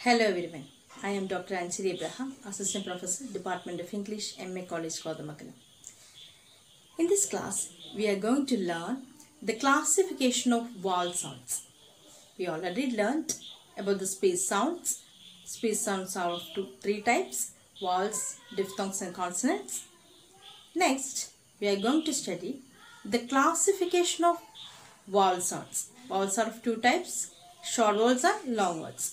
Hello everyone, I am Dr. Anjali Abraham, Assistant Professor, Department of English, MA College, Kodamakalam. In this class, we are going to learn the classification of vowel sounds. We already learnt about the space sounds. Space sounds are of three types, vowels, diphthongs and consonants. Next, we are going to study the classification of vowel sounds. Vowels are of two types, short vowels and long vowels.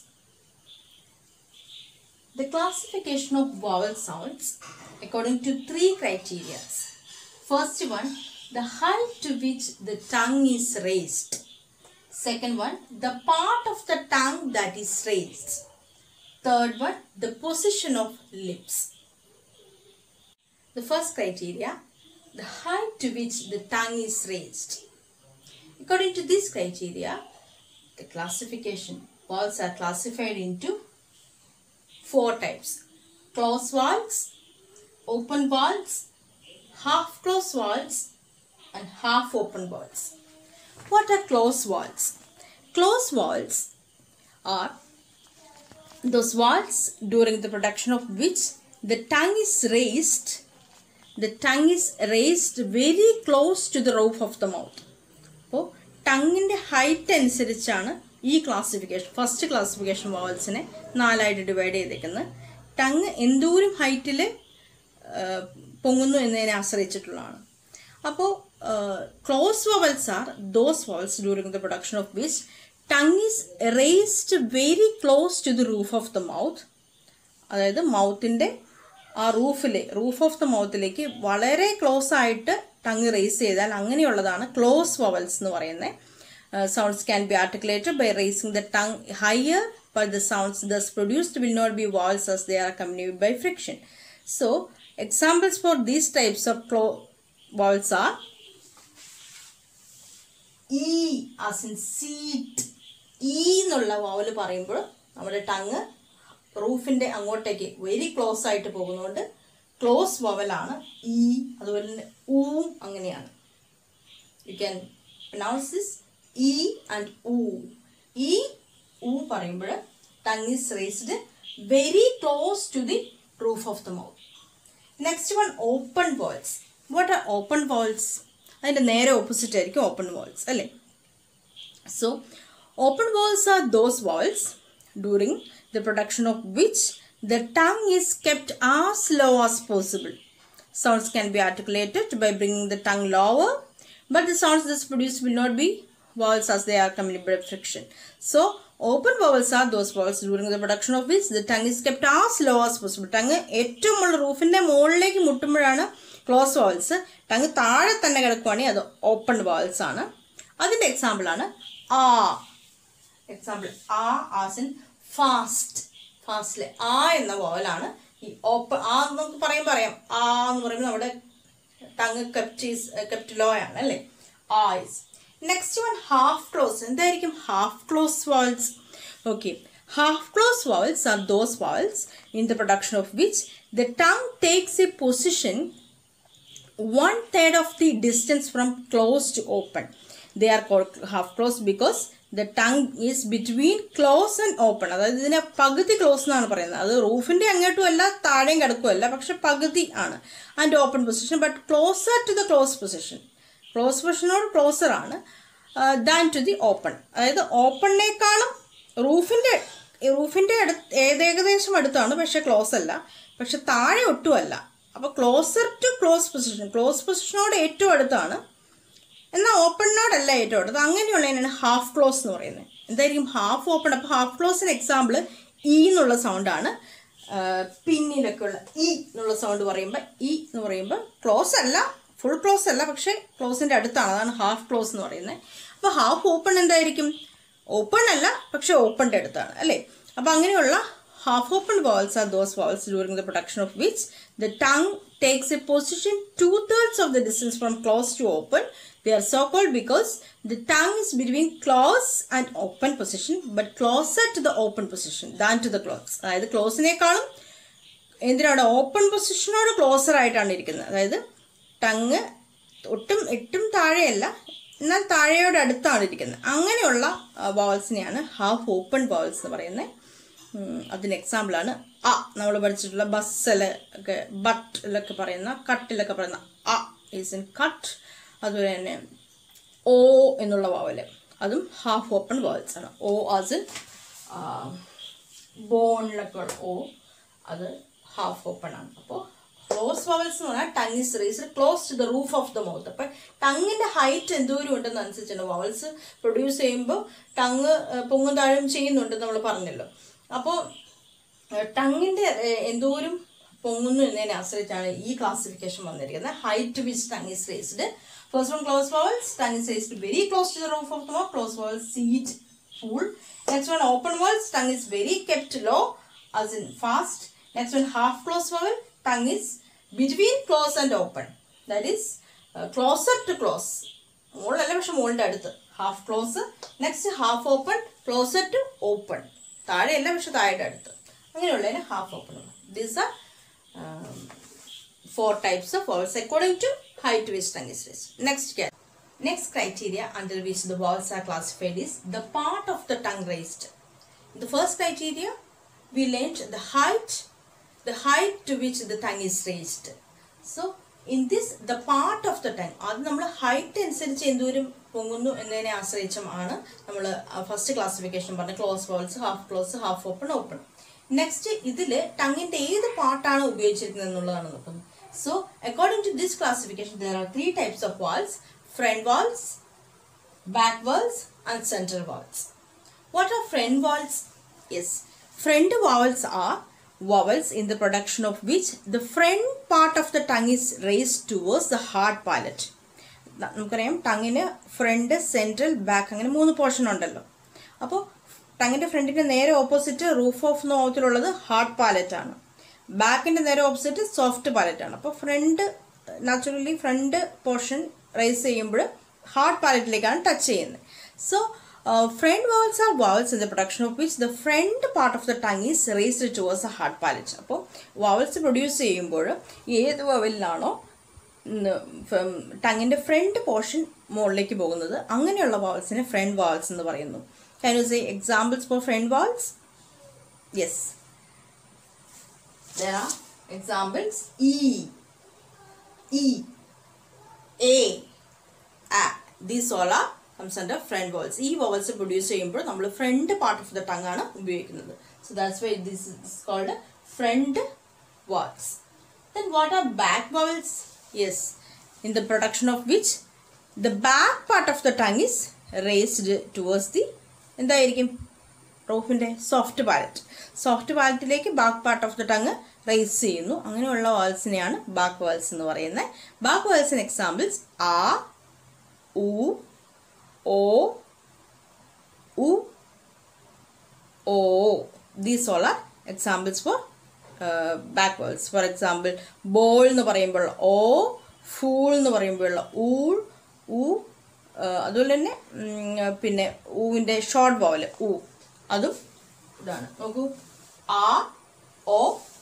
The classification of vowel sounds according to three criteria. First one, the height to which the tongue is raised. Second one, the part of the tongue that is raised. Third one, the position of lips. The first criteria, the height to which the tongue is raised. According to this criteria, the classification, vowels are classified into four types: closed vowels, open vowels, half closed vowels and half open vowels. What are closed vowels? Closed vowels are those vowels during the production of which the tongue is raised. The tongue is raised very close to the roof of the mouth. So, tongue in the height അനുസരിച്ചാണ് ഈ classification, first classification വവൽസിനെ നാലായിട്ട് divide ചെയ്തേക്കുന്നത്. Tongue എന്തോരം ഹൈറ്റിൽ പൊങ്ങുന്നു എന്നതിനെ ആശ്രയിച്ചിട്ടുള്ളതാണ്. അപ്പോൾ close vowels are those vowels during the production of which tongue is raised very close to the roof of the mouth. അതായത് മൗത്തിൻ്റെ ആ റൂഫ് ഓഫ് ദ മൗത്തിലേക്ക് വളരെ ക്ലോസ് ആയിട്ട് ടങ് റേസ് ചെയ്താൽ അങ്ങനെയുള്ളതാണ് ക്ലോസ് വവൽസ് എന്ന് പറയുന്നത്. Sounds can be articulated by raising the tongue higher, but the sounds thus produced will not be vowels as they are accompanied by friction. So, examples for these types of vowels are E as in seat. E എന്നുള്ള vowel പറയുമ്പോൾ നമ്മുടെ tongue റൂഫിൻ്റെ അങ്ങോട്ടേക്ക് very close ആയിട്ട് പോകുന്നതുകൊണ്ട് close വവലാണ് E. അതുപോലെ തന്നെ ഊവും അങ്ങനെയാണ്. You can pronounce this E and U. E, U പറയുമ്പോൾ tongue is raised very close to the roof of the mouth. Next one, open vowels. What are open vowels? അതിൻ്റെ നേരെ opposite ആയിരിക്കും open vowels അല്ലേ. So, open vowels are those vowels during the production of which the tongue is kept as low as possible. Sounds can be articulated by bringing the tongue lower, but the sounds thus produced will not be vowels as they are accompanied by friction. So, open vowels are those vowels during the production of which the tongue is kept as low as possible. Tongue ഏറ്റവും ഉള്ള റൂഫിൻ്റെ മുകളിലേക്ക് മുട്ടുമ്പോഴാണ് close vowels. Tongue താഴെ തന്നെ കിടക്കുവാണെങ്കിൽ അത് open vowels ആണ്. അതിൻ്റെ എക്സാമ്പിളാണ് ആ. എക്സാമ്പിൾ ആ ആസ് ഇൻ ഫാസ്റ്റ്. ഫാസ്റ്റിലെ ആ എന്ന വവലാണ് ഈ ഓപ്പൺ. ആ നമുക്ക് പറയാം ആ എന്ന് പറയുമ്പോൾ നമ്മുടെ ടങ് കെപ്റ്റ് ലോ ആണ് അല്ലേ. ആ is. Next one, half close. എന്തായിരിക്കും half close vowels? Okay, half close vowels are those vowels in the production of which the tongue takes a position 1/3 of the distance from close to open. They are called half close because the tongue is between close and open. അതായത് ഇതിനെ പകുതി close എന്നാണ് പറയുന്നത്. അത് റൂഫിൻ്റെ അങ്ങോട്ടും അല്ല താഴെയും കിടക്കുമല്ല, പക്ഷെ പകുതി ആണ്. And open position, but closer to the close position. Close പൊസിഷനോട് ക്ലോസർ ആണ് ദാൻ ടു ദി ഓപ്പൺ. അതായത് ഓപ്പണിനേക്കാളും റൂഫിൻ്റെ ഏകദേശം അടുത്താണ്, പക്ഷെ ക്ലോസ് അല്ല, പക്ഷെ താഴെ ഒട്ടും അല്ല. അപ്പോൾ closer to close position, close പൊസിഷനോട് ഏറ്റവും അടുത്താണ്, എന്നാൽ ഓപ്പണിനോടല്ല ഏറ്റവും അടുത്ത്. അങ്ങനെയുള്ളതിനാണ് ഹാഫ് ക്ലോസ് എന്ന് പറയുന്നത്. എന്തായിരിക്കും ഹാഫ് ഓപ്പൺ. അപ്പോൾ ഹാഫ് ക്ലോസിന് എക്സാമ്പിൾ ഇ എന്നുള്ള സൗണ്ടാണ്. പിന്നിലൊക്കെ ഉള്ള ഇ എന്നുള്ള സൗണ്ട് എന്ന് പറയുമ്പോൾ ക്ലോസ് അല്ല, ഫുൾ ക്ലോസ് അല്ല, പക്ഷേ ക്ലോസിൻ്റെ അടുത്താണ്. അതാണ് ഹാഫ് ക്ലോസ് എന്ന് പറയുന്നത്. അപ്പോൾ ഹാഫ് ഓപ്പൺ എന്തായിരിക്കും? ഓപ്പൺ അല്ല, പക്ഷേ ഓപ്പണിൻ്റെ അടുത്താണ് അല്ലേ. അപ്പോൾ അങ്ങനെയുള്ള half open vowels are those vowels during the production of which the tongue takes a position 2/3 of the distance from close to open. They are so called because the tongue is between close and open position, but closer to the open position than to the close. അതായത് ക്ലോസിനേക്കാളും എന്തിനാണ് open പൊസിഷനോട് closer ആയിട്ടാണ് ഇരിക്കുന്നത്. അതായത് tongue ഒട്ടും താഴെയല്ല, എന്നാൽ താഴെയോട് അടുത്താണ് ഇരിക്കുന്നത്. അങ്ങനെയുള്ള വവൽസിനെയാണ് ഹാഫ് ഓപ്പൺ വവൽസ് എന്ന് പറയുന്നത്. അതിന് എക്സാമ്പിളാണ് അ. നമ്മൾ പഠിച്ചിട്ടുള്ള ബസ്സിലൊക്കെ ബട്ടിലൊക്കെ പറയുന്ന കട്ടിലൊക്കെ പറയുന്ന അ ഈസ് ഇൻ കട്ട്. അതുപോലെ തന്നെ ഓ എന്നുള്ള വവല് അതും ഹാഫ് ഓപ്പൺ വവൽസ് ആണ്. ഓ ആസ് ഇൻ ബോണിലൊക്കെ ഉള്ള ഓ അത് ഹാഫ് ഓപ്പൺ ആണ്. അപ്പോൾ ക്ലോസ് വവൽസ് എന്ന് പറഞ്ഞാൽ tongue is raised close to the roof of the mouth. അപ്പം ടങ്ങിൻ്റെ ഹൈറ്റ് എന്തോരം ഉണ്ടെന്ന് അനുസരിച്ചാണ് വവൽസ് പ്രൊഡ്യൂസ് ചെയ്യുമ്പോൾ ടങ് പൊങ്ങും താഴും ചെയ്യുന്നുണ്ടെന്ന് നമ്മൾ പറഞ്ഞല്ലോ. അപ്പോൾ ടങ്ങിൻ്റെ എന്തോരം പൊങ്ങുന്നു എന്നതിനെ ആശ്രയിച്ചാണ് ഈ ക്ലാസിഫിക്കേഷൻ വന്നിരിക്കുന്നത്. Height which tongue is raised. First one, close vowels, tongue is raised very close to the roof of the mouth. Close vowels, seat, full. Next one, open vowels, tongue is very kept low, as in fast. Next one, half close vowel, tongue is between close and open. That is closer to close. Half close. Next, half open, closer to open. Half open. These are 4 types of vowels according to height which tongue is raised. Next criteria under which the vowels are classified is the part of the tongue raised. The first criteria we learned the height to which the tongue is raised. So in this the part of the tongue അത് നമ്മൾ height അനുസരിച്ച് എന്തോരം പൊങ്ങുന്നു എന്നതിനെ ആശ്രയിച്ചുമാണ് നമ്മൾ first classification പറഞ്ഞ close vowels, half close, half open, open. Next ഇതിൽ ടങ്ങിൻ്റെ ഏത് പാർട്ടാണ് ഉപയോഗിച്ചിരിക്കുന്നത് എന്നുള്ളതാണ് നോക്കുന്നത്. So, according to this classification, there are 3 types of vowels: front vowels, back vowels, and center vowels. What are front vowels? Yes, front vowels are vowels in the production of which the front part of the tongue is raised towards the hard palate. നമുക്കറിയാം ടങ്ങിന് front, central, back അങ്ങനെ 3 portion ഉണ്ടല്ലോ. അപ്പോൾ ടങ്ങിൻ്റെ ഫ്രണ്ടിൻ്റെ നേരെ opposite roof of മൗത്തിലുള്ളത് hard palate ആണ്. ബാക്കിൻ്റെ നേരെ ഓപ്പോസിറ്റ് സോഫ്റ്റ് പാലറ്റ് ആണ്. അപ്പോൾ നാച്ചുറലി ഫ്രണ്ട് പോർഷൻ റൈസ് ചെയ്യുമ്പോൾ ഹാർഡ് പാലറ്റിലേക്കാണ് ടച്ച് ചെയ്യുന്നത്. So front vowels are vowels in the production of which the front part of the tongue is raised towards a hard palate. അപ്പോൾ vowels produce ചെയ്യുമ്പോൾ ഏത് വവലിലാണോ ടങ്ങിൻ്റെ front portion മുകളിലേക്ക് പോകുന്നത് അങ്ങനെയുള്ള വവൽസിനെ front vowels എന്ന് പറയുന്നു. Can you say examples for front vowels? Yes. There are examples: E, A, A. These all are comes under front vowels. E vowels produce ചെയ്യുമ്പോൾ നമ്മൾ front part of the tongue ആണ് ഉപയോഗിക്കുന്നത്. So that's why this is called front vowels. Then what are back vowels? Yes, in the production of which the back part of the tongue is raised towards the എന്തായിരിക്കും റൂഫിൻ്റെ soft പാലറ്റിലേക്ക് back part of the tongue raise ചെയ്യുന്നു. അങ്ങനെയുള്ള വവൽസിനെയാണ് back vowels എന്ന് പറയുന്നത്. Back വവൽസിന് examples ആ, ഉ, ഓ, ഉ, ഓ. These all are examples for back vowels. For example ball എന്ന് പറയുമ്പോൾ ഓ, ഫൂൾ എന്ന് പറയുമ്പോഴുള്ള ഊൾ, ഉ. അതുപോലെ തന്നെ പിന്നെ ഊവിൻ്റെ ഷോർട്ട് വവൽ ഉ, അതും ഇതാണ്. നോക്കൂ, ആ, ഓ,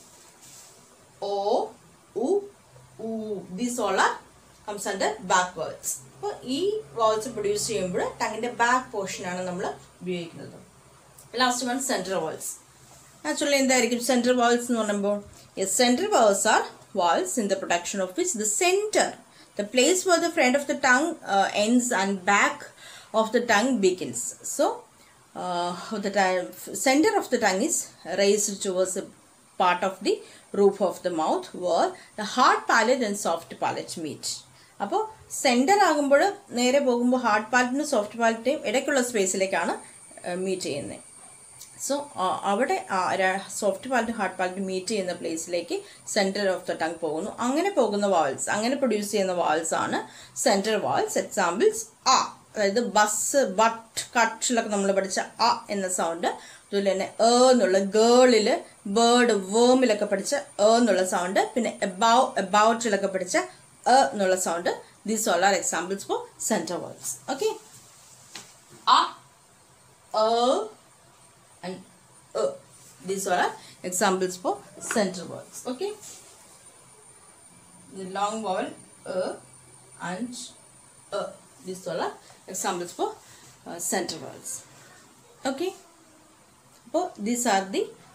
ഓ, ഉ, ഊ. These all are comes under back vowels. അപ്പോൾ ഈ വവൽസ് പ്രൊഡ്യൂസ് ചെയ്യുമ്പോൾ ടങ്ങിൻ്റെ ബാക്ക് പോർഷനാണ് നമ്മൾ ഉപയോഗിക്കുന്നത്. Last one central vowels. Actually എന്തായിരിക്കും സെൻട്രൽ വവൽസ് എന്ന് പറയുമ്പോൾ? Yes, central vowels are vowels in the production of which the center, the place where the front of the tongue ends and back of the tongue begins. So, the center of the tongue is raised towards a part of the roof of the mouth where the hard palate and soft palate meet. അപ്പോൾ centre ആകുമ്പോൾ നേരെ പോകുമ്പോൾ hard പാലറ്റിനും soft പാലറ്റിനും ഇടയ്ക്കുള്ള സ്പേസിലേക്കാണ് meet ചെയ്യുന്നത്. So അവിടെ soft palate hard palate meet ചെയ്യുന്ന പ്ലേസിലേക്ക് സെൻറ്റർ ഓഫ് ദ ടങ് പോകുന്നു. അങ്ങനെ പോകുന്ന വാവൽസ്, അങ്ങനെ പ്രൊഡ്യൂസ് ചെയ്യുന്ന വാവൽസ് ആണ് സെൻട്രൽ വാവൽസ്. എക്സാമ്പിൾസ് ആ, അതായത് ബസ്, ബട്ട്, കട്ടിലൊക്കെ നമ്മൾ പഠിച്ച അ എന്ന സൗണ്ട്. അതുപോലെ തന്നെ എന്നുള്ള ഗേളിൽ, ബേർഡ്, വേമിലൊക്കെ പഠിച്ച എന്നുള്ള സൗണ്ട്. പിന്നെ എബൌ, എബൌട്ടിലൊക്കെ പഠിച്ച എന്നുള്ള sound. These all are examples for central vowels. Okay, അ, and these are examples for central vowels. Okay, the long vowel and these all are examples for central vowels. Okay, so these are the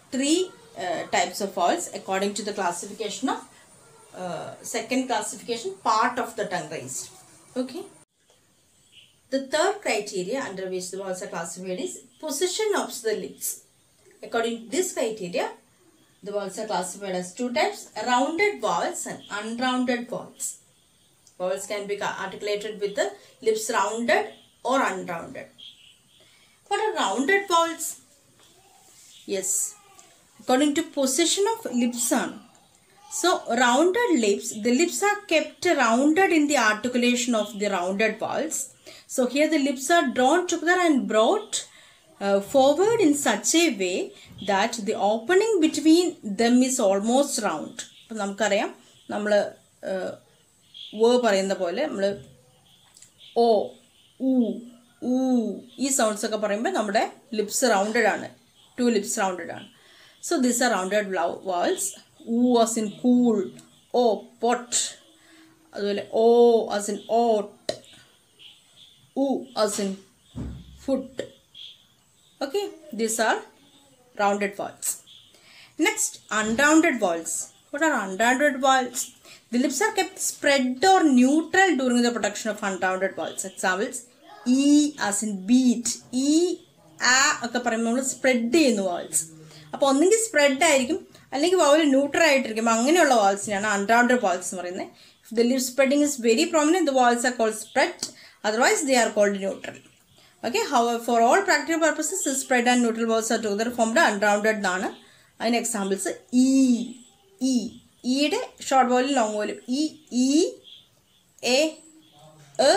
three types of vowels according to the classification of second classification, part of the tongue raised. Okay. The third criteria under which the vowels are classified is position of the lips. According to this criteria, the vowels are classified as two types: rounded vowels and unrounded vowels. Vowels can be articulated with the lips rounded or unrounded. What are rounded vowels? Yes, according to position of lips on. So, rounded lips, the lips are kept rounded in the articulation of the rounded vowels. So, here the lips are drawn together and brought forward in such a way that the opening between them is almost round. നമുക്കറിയാം നമ്മൾ പറയുന്ന പോലെ നമ്മൾ ഓ ഊ ഊ ഈ sounds ഒക്കെ പറയുമ്പോൾ നമ്മുടെ lips rounded ആണ്, ടു ലിപ്സ് റൗണ്ടഡ് ആണ്. So these are rounded vowels. ഊ as in cool, ഓ pot, അതുപോലെ ഓ as in oat, ud as in foot. Okay, these are rounded vowels. Next, unrounded vowels. What are unrounded vowels? The lips are kept spread or neutral during the production of unrounded vowels. Examples: E as in beat, E, A ഒക്കെ പറയുമ്പോൾ നമ്മൾ spread ചെയ്യുന്ന vowels. അപ്പോൾ ഒന്നെങ്കിൽ spread ആയിരിക്കും അല്ലെങ്കിൽ vowel neutral ആയിട്ടിരിക്കും. അങ്ങനെയുള്ള vowelsനെയാണ് unrounded vowels എന്ന് പറയുന്നത്. If the lip spreading is very prominent, the vowels are called spread. Otherwise, they are called neutral. Okay, however, for all practical purposes, the spread and neutral vowels are together formed unrounded ആണ്. അതിന് examples E, E, ഈയുടെ short വോവലും long വോവലും E, E, A, E,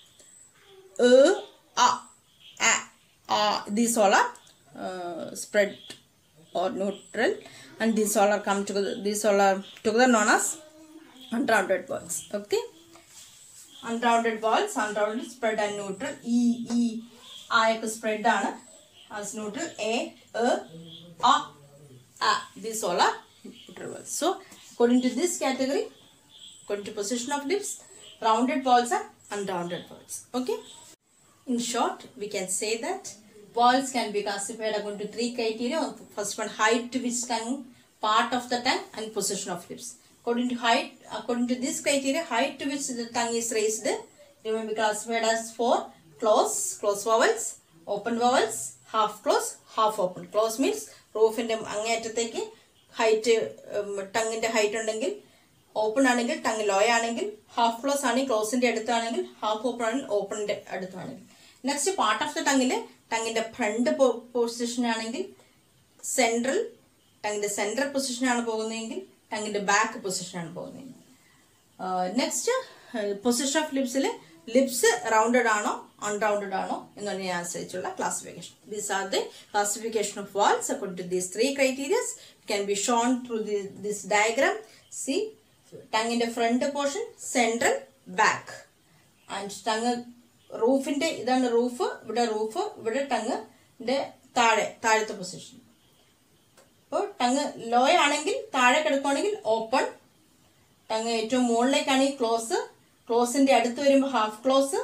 A, A. These all are spread or neutral, and these all are come together. These all are together known as unrounded vowels. Okay, unrounded vowels, unrounded, spread and neutral. E, E, A ഒക്കെ spread ആണ്, as neutral. A, A, A. These all are neutral vowels. So, according to this category, according to position of lips, rounded vowels are unrounded vowels. Okay. In short, we can say that vowels can be classified according to three criteria. First one, height to which tongue, part of the tongue, and position of lips. According to height, according to this criteria, height to which the tongue is raised, they may be classified as four: close vowels, open vowels, half close, half open. Close means roof inde അങ്ങേറ്റത്തേക്ക് height, tongue inde height ഉണ്ടെങ്കിൽ, open ആണെങ്കിൽ tongue low ആണെങ്കിൽ, half close ആണെങ്കിൽ close ന്റെ അടുത്താണെങ്കിൽ, half open ആണെങ്കിൽ open ന്റെ അടുത്താണെങ്കിൽ. Next, part of the tongue ന്റെ front position ആണെങ്കിൽ, central, tongue ന്റെ central position ആണ് പോകുന്നതെങ്കിൽ, tongue ന്റെ back position ആണ് പോകുന്നതെങ്കിൽ. Next, position of lips rounded ആണോ unrounded ആണോ എന്നതിനെ ആശ്രയിച്ചുള്ള classification. These are the classification of vowels according to these three criteria. It can be shown through this diagram. See, tongue in the front portion, central, back, and tongue roof inde idana roof, ഇവിടെ tongue ന്റെ താഴത്തെ position. അപ്പോൾ tongue law ആണെങ്കിൽ താഴെ കിടക്കുകയാണെങ്കിൽ open, tongue ഏറ്റവും മുകളിലേക്കാണെങ്കിൽ ക്ലോസിന്റെ അടുത്ത് വരുമ്പോൾ half close,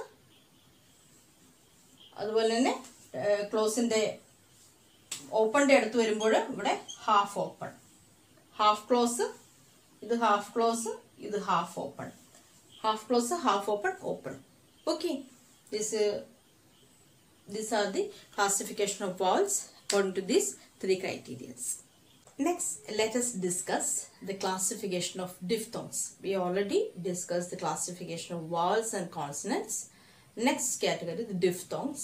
അതുപോലെ തന്നെ ക്ലോസിന്റെ ഓപ്പണിന്റെ അടുത്ത് വരുമ്പോൾ ഇവിടെ ഹാഫ് ഓപ്പൺ, ഹാഫ് ക്ലോസ്, ഇത് ഹാഫ് ക്ലോസ്, ഇത് half open, half close, half open, open. Okay, these are the classification of vowels according to these three criteria. Next, let us discuss the classification of diphthongs. We already discussed the classification of vowels and consonants. Next category, the diphthongs.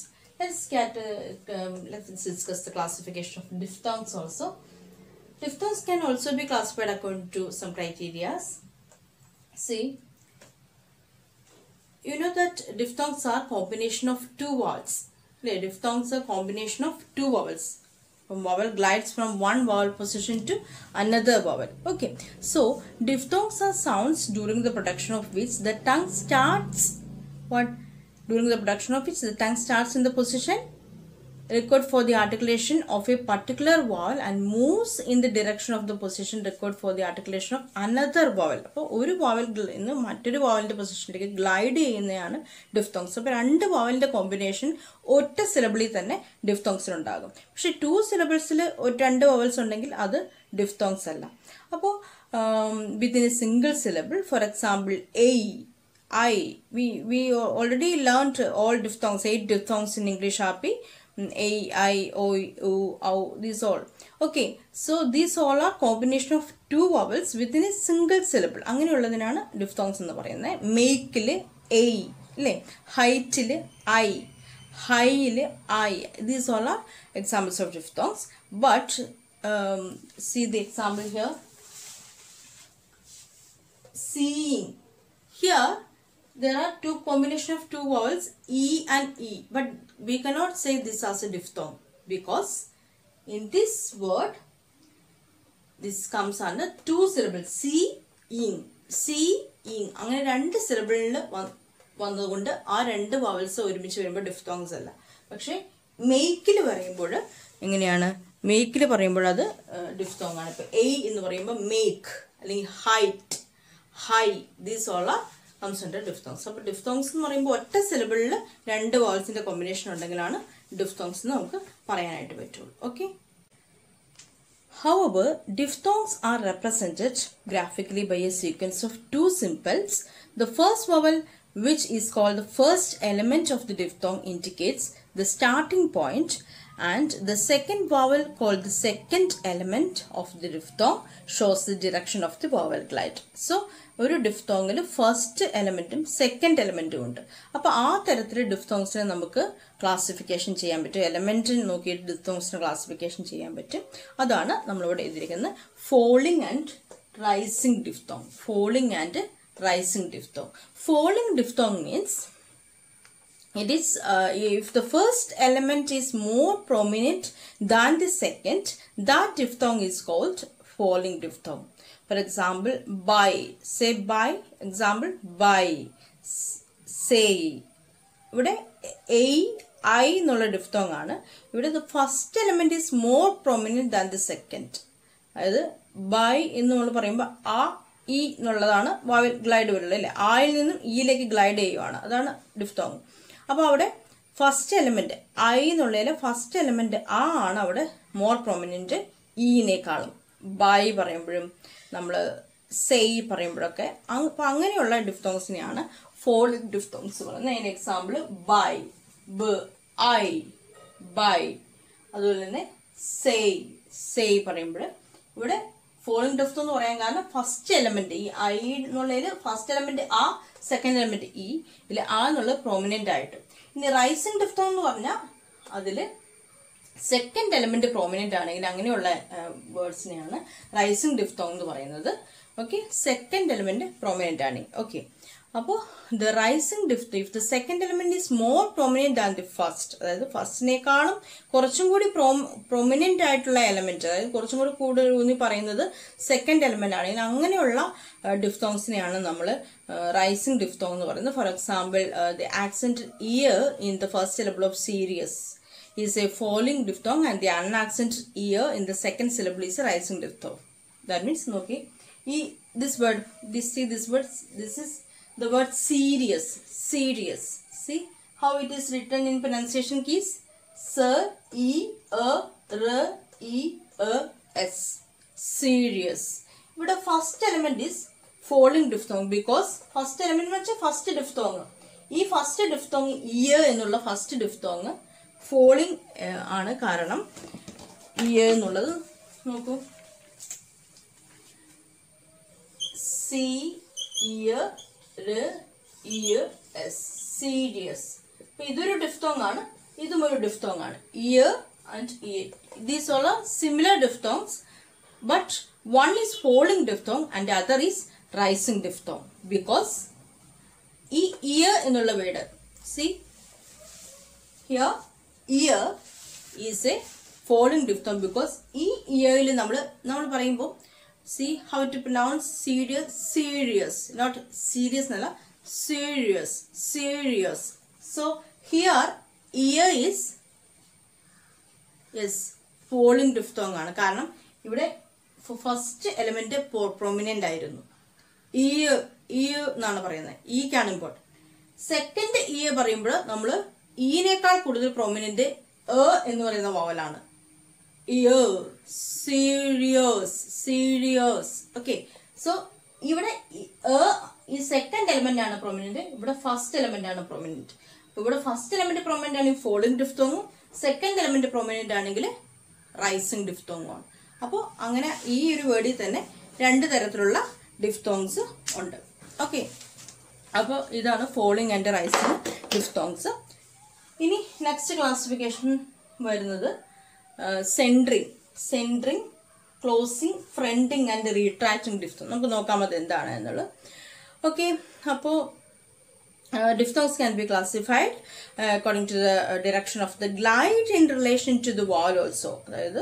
Let's discuss the classification of diphthongs also. Diphthongs can also be classified according to some criteria. See, you know that diphthongs are combination of two vowels. Diphthongs are combination of two vowels. Vowel glides from one vowel position to another vowel. Okay, so diphthongs are sounds during the production of which the tongue starts. What? During the production of which the tongue starts in the position record for the articulation of a particular vowel and moves in the direction of the position record for the articulation of another vowel. അപ്പോൾ ഒരു vowel നിന്ന് മറ്റൊരു vowelന്റെ പൊസിഷനിലേക്ക് glide ചെയ്യുന്നതാണ് diphthongs. അപ്പോൾ രണ്ട് vowelന്റെ combination ഒറ്റ സിലബിളിൽ തന്നെ ഡിഫ്തോങ്സിൽ ഉണ്ടാകും. പക്ഷെ 2 സിലബിൾസിൽ രണ്ട് vowels ഉണ്ടെങ്കിൽ അത് ഡിഫ്തോങ്സ് അല്ല. അപ്പോൾ within a single syllable, for example, a, I, we already learned all diphthongs, 8 diphthongs in English RP. A, I, O, U, O, these all. Okay, so these all are combination of 2 vowels within a single syllable. അങ്ങനെയുള്ളതിനാണ് diphthongs എന്ന് പറയുന്നത്. Make-ൽ A, അല്ലേ? Height-ൽ I, high-ൽ I. These all are examples of diphthongs. But see the example here. Seeing. Here there are two combination of 2 vowels, E and E, but we cannot say this as a diphthong because in this word this comes under 2 syllables, seeing, seeing. അങ്ങനെ രണ്ട് സിലബിളിൽ വന്നതുകൊണ്ട് ആ രണ്ട് vowels ഒരുമിച്ച് വരുമ്പോൾ diphthongs അല്ല. പക്ഷേ മേക്കിൽ പറയുമ്പോൾ എങ്ങനെയാണ്? മേക്കിൽ പറയുമ്പോൾ അത് ഡിഫ്തോങ് ആണ്. ഇപ്പോൾ എ എന്ന് പറയുമ്പോൾ മേക്ക് അല്ലെങ്കിൽ height, high, these all are comes under diphthongs. അപ്പോൾ diphthongs എന്ന് പറയുമ്പോൾ ഒറ്റ സിലബിളിൽ രണ്ട് വോവൽസിന്റെ കോമ്പിനേഷൻ ഉണ്ടെങ്കിലാണ് diphthongs എന്ന് നമുക്ക് പറയാനായിട്ട് പറ്റുള്ളൂ. Okay. However, diphthongs are represented graphically by a sequence of 2 symbols. The first vowel, which is called the first element of the diphthong, indicates the starting point, and the second vowel, called the second element of the diphthong, shows the direction of the vowel glide. So ഒരു ഡിഫ്തോങ്ങിൽ first എലമെൻറ്റും second എലമെൻറ്റും ഉണ്ട്. അപ്പോൾ ആ തരത്തിൽ ഡിഫ്തോങ്സിനെ നമുക്ക് classification ചെയ്യാൻ പറ്റും. Element നോക്കിയിട്ട് ഡിഫ്തോങ്സിനെ classification ചെയ്യാൻ പറ്റും. അതാണ് നമ്മളിവിടെ എഴുതിയിരിക്കുന്നത് falling and rising diphthong. Falling and rising diphthong. Falling diphthong means it is if the first element is more prominent than the second, that diphthong is called falling diphthong. For example, by. Say by. Example, by. Say. ഇവിടെ a, I എന്നുള്ള diphthong ആണ്. ഇവിടെ the first element is more prominent than the second. അതായത് by എന്ന് നമ്മൾ പറയുമ്പോൾ ആ E എന്നുള്ളതാണ് വവൽ ഗ്ലൈഡ് വരുന്നത് അല്ലേ? ആയിൽ നിന്നും ഇയിലേക്ക് ഗ്ലൈഡ് ചെയ്യുവാണ്. അതാണ് ഡിഫ്തോങ്. അപ്പോൾ അവിടെ ഫസ്റ്റ് എലമെൻറ്റ് ഐ എന്നുള്ളതിൽ ഫസ്റ്റ് എലമെൻറ്റ് ആ ആണ് അവിടെ മോർ പ്രൊമിനൻറ്റ് ഇനേക്കാളും. ബൈ പറയുമ്പോഴും നമ്മൾ സെയ് പറയുമ്പോഴൊക്കെ അപ്പോൾ അങ്ങനെയുള്ള ഡിഫ്തോങ്സിനെയാണ് ഫോളിംഗ് ഡിഫ്തോങ്സ് പറയുന്നത്. അതിന് എക്സാമ്പിൾ ബൈ, ബ്, ഐ, ബൈ. അതുപോലെ തന്നെ സെയ്, സെയ് പറയുമ്പോൾ ഇവിടെ ഫോളിംഗ് ഡിഫ്തോങ് എന്ന് പറയാൻ കാരണം ഫസ്റ്റ് എലമെൻറ്റ് ഈ ഐ എന്നുള്ളതിൽ ഫസ്റ്റ് എലമെൻറ്റ് ആ, സെക്കൻഡ് എലമെൻറ്റ് ഇ, ഇതിൽ ആ എന്നുള്ളത് പ്രോമിനൻ്റ് ആയിട്ട്. ഇനി റൈസിംഗ് ഡിഫ്തോങ് എന്ന് പറഞ്ഞാൽ അതിൽ സെക്കൻഡ് എലമെൻറ്റ് പ്രോമിനൻ്റ് ആണെങ്കിൽ അങ്ങനെയുള്ള വേർഡ്സിനെയാണ് റൈസിംഗ് ഡിഫ്തോങ് എന്ന് പറയുന്നത്. ഓക്കെ, സെക്കൻഡ് എലമെൻറ്റ് പ്രോമിനൻ്റ് ആണ്. ഓക്കെ, അപ്പോൾ the rising diphthong if the second element is more prominent than the first, അതായത് ഫസ്റ്റിനേക്കാളും കുറച്ചും കൂടി പ്രൊമിനൻ്റ് ആയിട്ടുള്ള എലമെൻറ്റ്, അതായത് കുറച്ചും കൂടി കൂടുതൽ ഊന്നി പറയുന്നത് സെക്കൻഡ് എലമെൻ്റ് ആണെങ്കിൽ അങ്ങനെയുള്ള ഡിഫ്തോങ്സിനെയാണ് നമ്മൾ റൈസിംഗ് ഡിഫ്തോങ് എന്ന് പറയുന്നത്. For example, the accent ear in the first syllable of serious is a falling diphthong and the unaccented ear in the second syllable is a rising diphthong. That means, okay, this word, this word, this is the word serious, serious. See how it is written in pronunciation keys? Sir, E, A, R, E, A, S. Serious. But the first element is falling diphthong because first element means first diphthong. This first diphthong, ear ennulla first diphthong falling ആണ്. കാരണം ear എന്നുള്ളത് നോക്കൂ, see, ear, ear, s, serious. അപ്പം ഇതൊരു diphthong ആണ്, ഇതും ഒരു diphthong ആണ്. Ear and ear, these all are similar diphthongs, but one is falling diphthong and the other is rising diphthong. Because ഈ ഇയർ എന്നുള്ള word, see here ear is a falling diphthong because ഈ ഇയറിൽ നമ്മൾ പറയുമ്പോൾ see how to pronounce serious, serious, not serious എന്നല്ല, serious, serious. So here ear is yes, falling diphthong ആണ്. കാരണം ഇവിടെ ഫസ്റ്റ് എലമെന്റ് പ്രൊമിനന്റ് ആയിരുന്നു. ഈ എന്നാണ് പറയുന്നത്, ഈക്കാണ് ഇമ്പോർട്ടൻറ്റ്. സെക്കൻഡ് ഈ പറയുമ്പോൾ നമ്മൾ ഈനേക്കാൾ കൂടുതൽ പ്രൊമിനന്റ് എന്ന് പറയുന്ന വോവലാണ്. സീരിയസ്. ഓക്കെ, സോ ഇവിടെ ഈ സെക്കൻഡ് എലമെന്റ് ആണ് പ്രൊമിനന്റ്, ഇവിടെ ഫസ്റ്റ് എലമെന്റ് ആണ് പ്രൊമിനന്റ്. ഇവിടെ ഫസ്റ്റ് എലമെന്റ് പ്രൊമിനന്റ് ആണെങ്കിൽ ഫോളിംഗ് ഡിഫ്തോങ്ങും, സെക്കൻഡ് എലമെന്റ് പ്രൊമിനന്റ് ആണെങ്കിൽ റൈസിംഗ് ഡിഫ്തോങ്ങും ആണ്. അപ്പോൾ അങ്ങനെ ഈ ഒരു വേർഡിൽ തന്നെ രണ്ട് തരത്തിലുള്ള ഡിഫ്തോങ്സ് ഉണ്ട്. ഓക്കെ, അപ്പോൾ ഇതാണ് ഫോളിംഗ് ആൻഡ് റൈസിംഗ് ഡിഫ്തോങ്സ്. ഇനി നെക്സ്റ്റ് ക്ലാസിഫിക്കേഷൻ വരുന്നത് centring, closing, fronting and retracting diphthong. നമുക്ക് നോക്കാം അത് എന്താണ് എന്നുള്ളത്. ഓക്കെ, അപ്പോൾ diphthongs can be classified according to the direction of the glide in relation to the vowel also. അതായത്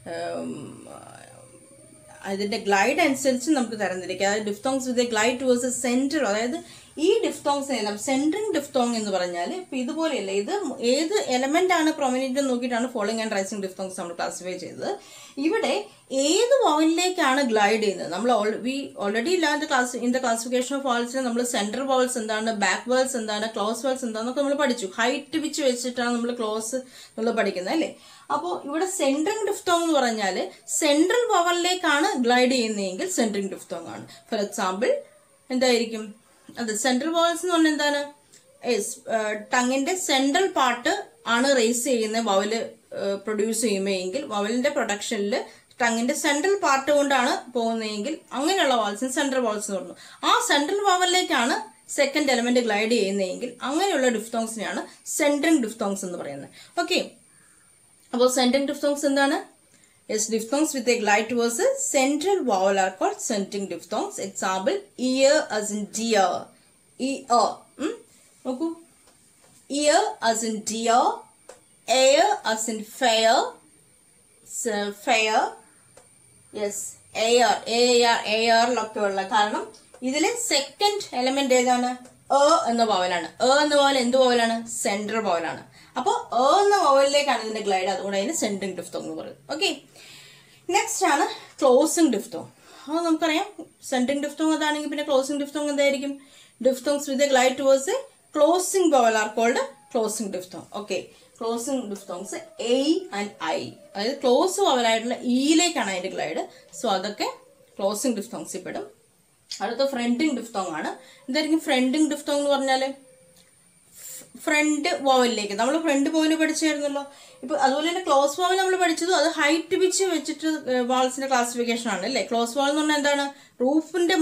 അതിന്റെ ഗ്ലൈഡ് അനുസരിച്ച് നമുക്ക് തരംതിരിക്കാം. അതായത് diphthongs with glide towards centre. അതായത് ഈ ഡിഫ്തോങ്സ് എല്ലാം സെൻട്രിങ് ഡിഫ്തോങ് എന്ന് പറഞ്ഞാൽ ഇപ്പം ഇതുപോലെയല്ല, ഇത് ഏത് എലമെന്റ് ആണ് പ്രൊമിനന്റ് നോക്കിയിട്ടാണ് ഫോളിംഗ് ആൻഡ് റൈസിംഗ് ഡിഫ്തോങ്സ് നമ്മൾ ക്ലാസിഫൈ ചെയ്തത്. ഇവിടെ ഏത് വോവലിലേക്കാണ് ഗ്ലൈഡ് ചെയ്യുന്നത്. നമ്മൾ already in the classification of വോവൽസിന് നമ്മൾ സെൻട്രൽ വോവൽസ് എന്താണ്, ബാക്ക് വോവൽസ് എന്താണ്, ക്ലോസ് വോവൽസ് എന്താണെന്നൊക്കെ നമ്മൾ പഠിച്ചു. ഹൈറ്റ് പിച്ച് വെച്ചിട്ടാണ് നമ്മൾ ക്ലോസ് നമ്മൾ പഠിക്കുന്നത് അല്ലേ. അപ്പോൾ ഇവിടെ സെൻട്രിങ് ഡിഫ്തോങ് എന്ന് പറഞ്ഞാൽ സെൻട്രൽ വോവലിലേക്കാണ് ഗ്ലൈഡ് ചെയ്യുന്നതെങ്കിൽ സെൻട്രിങ് ഡിഫ്തോങ് ആണ്. ഫോർ എക്സാമ്പിൾ എന്തായിരിക്കും അത്? സെൻട്രൽ വോവൽസ് എന്ന് പറഞ്ഞാൽ എന്താണ്? ടങ്ങിന്റെ സെൻട്രൽ പാർട്ട് ആണ് റേസ് ചെയ്യുന്ന വവല് പ്രൊഡ്യൂസ് ചെയ്യുമ്പോഴെങ്കിൽ വവലിന്റെ പ്രൊഡക്ഷനിൽ ടങ്ങിന്റെ സെൻട്രൽ പാർട്ട് കൊണ്ടാണ് പോകുന്നതെങ്കിൽ അങ്ങനെയുള്ള വോവൽസിന് സെൻട്രൽ വോവൽസ് എന്ന് പറഞ്ഞു. ആ സെൻട്രൽ വോവലിലേക്കാണ് സെക്കൻഡ് എലമെന്റ് ഗ്ലൈഡ് ചെയ്യുന്നതെങ്കിൽ അങ്ങനെയുള്ള ഡിഫ്തോങ്സിനെയാണ് സെൻട്രിങ് ഡിഫ്തോങ്സ് എന്ന് പറയുന്നത്. ഓക്കെ, അപ്പോൾ സെൻട്രിങ് ഡിഫ്തോങ്സ് എന്താണ്? Yes, diphthongs with a glide towards a central vowel are called centering diphthongs. Example, ear as in deer. Ear. Okay. Ear as in deer. Air as in fair. Fair. Yes, air. Air lokke ulla. കാരണം ഇതിലെ second element ഏതാണ്? എന്ന വോവലാണ്. എന്ന vowel എന്ത് വോവലാണ്? Central വോവലാണ്. അപ്പോൾ എന്ന വോവലിലേക്കാണ് ഇതിന്റെ glide. അതുകൊണ്ട് അതിന് സെൻട്രിങ് ഡിഫ്തോങ് എന്ന് പറയും. ഓക്കെ, നെക്സ്റ്റ് ആണ് ക്ലോസിംഗ് ഡിഫ്തോങ്. അത് നമുക്കറിയാം. സെൻട്രിങ് ഡിഫ്തോങ് അതാണെങ്കിൽ പിന്നെ ക്ലോസിംഗ് ഡിഫ്തോങ് എന്തായിരിക്കും? Diphthongs with a glide towards a closing vowel are called closing diphthong. Okay, closing diphthongs എ ആൻഡ് ഐ, അതായത് ക്ലോസ് വോവലായിട്ടുള്ള ഇയിലേക്കാണ് അതിന്റെ ഗ്ലൈഡ്. സോ അതൊക്കെ ക്ലോസിംഗ് ഡിഫ്തോങ്സിൽ പെടും. അടുത്ത ഫ്രണ്ടിങ് ഡിഫ്തോങ് ആണ്. എന്തായിരിക്കും ഫ്രണ്ടിങ് ഡിഫ്തോങ് എന്ന് പറഞ്ഞാൽ? ഫ്രണ്ട് വോവലിലേക്ക് നമ്മൾ ഫ്രണ്ട് വോവൽ പഠിച്ചായിരുന്നല്ലോ. ഇപ്പൊ അതുപോലെ തന്നെ ക്ലോസ് വോവൽ നമ്മൾ പഠിച്ചത് അത് ഹൈറ്റ് പിച്ച് വെച്ചിട്ട് വോവൽസിന്റെ ക്ലാസിഫിക്കേഷൻ ആണ് അല്ലേ. ക്ലോസ് വോവൽ എന്ന് പറഞ്ഞാൽ എന്താണ്? റൂഫിന്റെ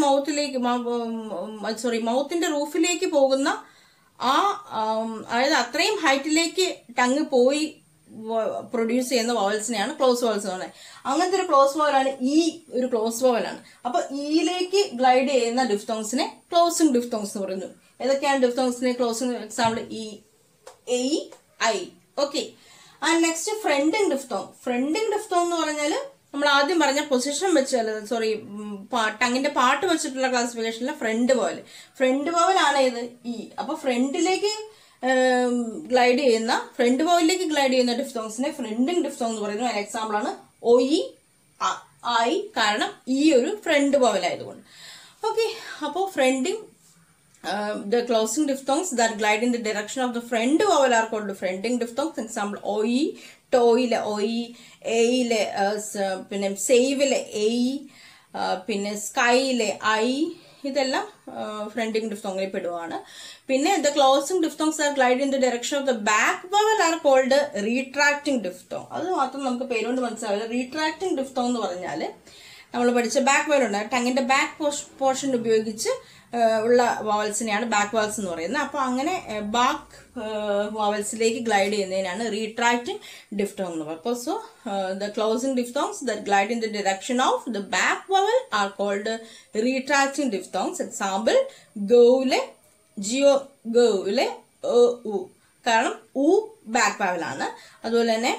മൗത്തിന്റെ റൂഫിലേക്ക് പോകുന്ന ആ അതായത് അത്രയും ഹൈറ്റിലേക്ക് ടങ് പോയി പ്രൊഡ്യൂസ് ചെയ്യുന്ന വോവൽസിനെയാണ് ക്ലോസ് വോവൽസ് എന്ന് പറയുന്നത്. അങ്ങനത്തെ ഒരു ക്ലോസ് വോവലാണ് ഈ ഒരു ക്ലോസ് വോവലാണ്. അപ്പൊ ഇയിലേക്ക് ഗ്ലൈഡ് ചെയ്യുന്ന ഡിഫ്തോങ്സിനെ ക്ലോസിംഗ് ഡിഫ്തോങ്സ് എന്ന് പറയുന്നു. ഏതൊക്കെയാണ് ഡിഫ്തോങ്സിനെ ക്ലോസിംഗ്? എക്സാമ്പിൾ ഇ, എ, I. Okay, and next fronting diphthong. Fronting diphthong എന്ന് പറഞ്ഞാൽ നമ്മൾ ആദ്യം പറഞ്ഞ പൊസിഷൻ വെച്ച് ടങ്ങിന്റെ പാർട്ട് വെച്ചിട്ടുള്ള ക്ലാസിഫിക്കേഷനിലെ ഫ്രണ്ട് വോവൽ. ഫ്രണ്ട് വോവലാണ് ഏത്? ഇ. അപ്പൊ ഫ്രണ്ടിലേക്ക് ഗ്ലൈഡ് ചെയ്യുന്ന ഫ്രണ്ട് വോവലിലേക്ക് ഗ്ലൈഡ് ചെയ്യുന്ന ഡിഫ്തോങ്സിനെ ഫ്രണ്ടിങ് ഡിഫ്തോങ് എന്ന് പറയുന്നു. അതിന് എക്സാമ്പിൾ ആണ് ഒ, ഇ, ഐ. കാരണം ഈ ഒരു ഫ്രണ്ട് വോവൽ ആയതുകൊണ്ട്. ഓക്കെ, അപ്പോൾ ഫ്രണ്ടിങ് the closing diphthongs that glide in the direction of the front vowel are called friending diphthongs. Example, oi, toile oi, eile, പിന്നെ സേവിലെ എയ്, പിന്നെ സ്കൈയിലെ ഐ. ഇതെല്ലാം ഫ്രണ്ടിങ് ഡിഫ്തോങ്ങിൽ പെടുവാണ്. പിന്നെ the closing diphthongs are glide in the direction of the back vowel are called retracting diphthong. അത് മാത്രം നമുക്ക് പേരുകൊണ്ട് മനസ്സിലാവില്ല. റീട്രാക്റ്റിംഗ് ഡിഫ്തോങ് എന്ന് പറഞ്ഞാൽ നമ്മൾ പഠിച്ച ബാക്ക് വവൽ ഉണ്ട്, ടങ്ങിന്റെ ബാക്ക് പോർഷൻ ഉപയോഗിച്ച് ഉള്ള വോവൽസിനെയാണ് ബാക്ക് വോവൽസ് എന്ന് പറയുന്നത്. അപ്പോൾ അങ്ങനെ ബാക്ക് വോവൽസിലേക്ക് ഗ്ലൈഡ് ചെയ്യുന്നതിനാണ് റീട്രാക്റ്റിംഗ് ഡിഫ്തോങ് എന്ന് പറയുന്നത്. അപ്പോൾ so the closing diphthongs that glide in the direction of the back vowel are called retracting diphthongs. Example, ഗൗലെ ജിയോ, ഗൗലെ ഉ. കാരണം ഉ ബാക്ക് വോവലാണ്. അതുപോലെ തന്നെ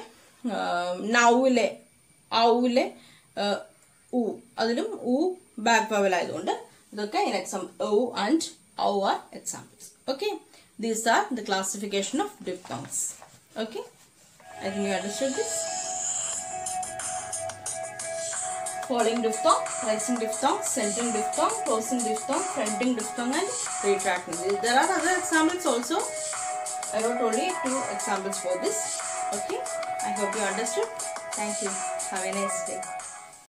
നൗലെ ഔലെ ഉ, അതിലും ഉ ബാക്ക് വോവൽ ആയതുകൊണ്ട് ഇതൊക്കെ in example O and O are examples. Okay, these are the classification of diphthongs. Okay, I think you understood this. falling diphthong, rising diphthong, centering diphthong, closing diphthong, fronting diphthong and retracting. There are other examples also. I wrote only 2 examples for this. Okay, I hope you understood. Thank you. Have a nice day.